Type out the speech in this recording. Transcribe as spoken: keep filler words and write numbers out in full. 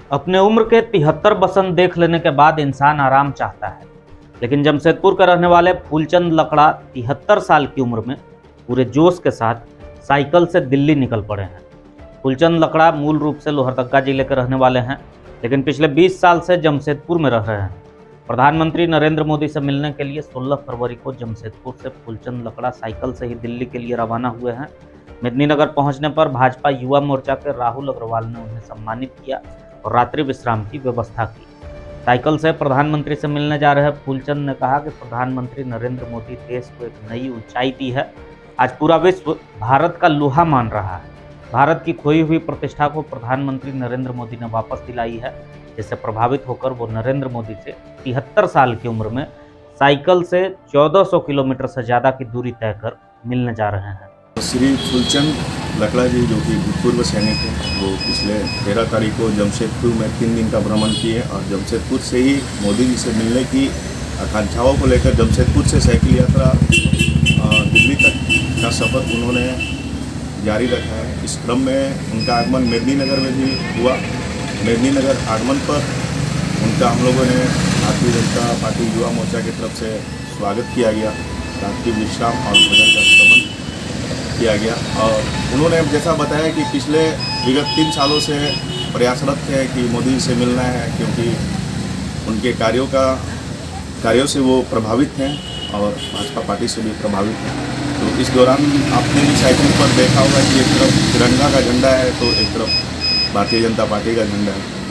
अपने उम्र के तिहत्तर बसंत देख लेने के बाद इंसान आराम चाहता है, लेकिन जमशेदपुर के रहने वाले फूलचंद लकड़ा तिहत्तर साल की उम्र में पूरे जोश के साथ साइकिल से दिल्ली निकल पड़े हैं। फूलचंद लकड़ा मूल रूप से लोहरदगा जिले के रहने वाले हैं, लेकिन पिछले बीस साल से जमशेदपुर में रह रहे हैं। प्रधानमंत्री नरेंद्र मोदी से मिलने के लिए सोलह फरवरी को जमशेदपुर से फूलचंद लकड़ा साइकिल से ही दिल्ली के लिए रवाना हुए हैं। मेदिनीनगर पहुंचने पर भाजपा युवा मोर्चा के राहुल अग्रवाल ने उन्हें सम्मानित किया और रात्रि विश्राम की व्यवस्था की। साइकिल से प्रधानमंत्री से मिलने जा रहे फूलचंद ने कहा कि प्रधानमंत्री नरेंद्र मोदी देश को एक नई ऊंचाई दी है। आज पूरा विश्व भारत का लोहा मान रहा है। भारत की खोई हुई प्रतिष्ठा को प्रधानमंत्री नरेंद्र मोदी ने वापस दिलाई है, जिससे प्रभावित होकर वो नरेंद्र मोदी से तिहत्तर साल की उम्र में साइकिल से चौदह सौ किलोमीटर से ज़्यादा की दूरी तय कर मिलने जा रहे हैं। श्री फूलचंद लकड़ा जी जो कि भूतपूर्व सैनिक हैं, वो पिछले तेरह तारीख को जमशेदपुर में तीन दिन का भ्रमण किए और जमशेदपुर से ही मोदी जी से मिलने की आकांक्षाओं को लेकर जमशेदपुर से साइकिल यात्रा दिल्ली तक का सफ़र उन्होंने जारी रखा है। इस क्रम में उनका आगमन मेदिनीनगर में भी हुआ। मेदिनीनगर आगमन पर उनका हम लोगों ने भारतीय जनता पार्टी युवा मोर्चा की तरफ से स्वागत किया गया। रात्रि विश्राम और भोजन का प्रबंध किया गया और उन्होंने जैसा बताया कि पिछले विगत तीन सालों से प्रयासरत थे कि मोदी जी से मिलना है, क्योंकि उनके कार्यों का कार्यों से वो प्रभावित हैं और भाजपा पार्टी से भी प्रभावित हैं। तो इस दौरान आपने भी साइकिल पर देखा होगा कि एक तरफ तिरंगा का झंडा है तो एक तरफ भारतीय जनता पार्टी का झंडा है।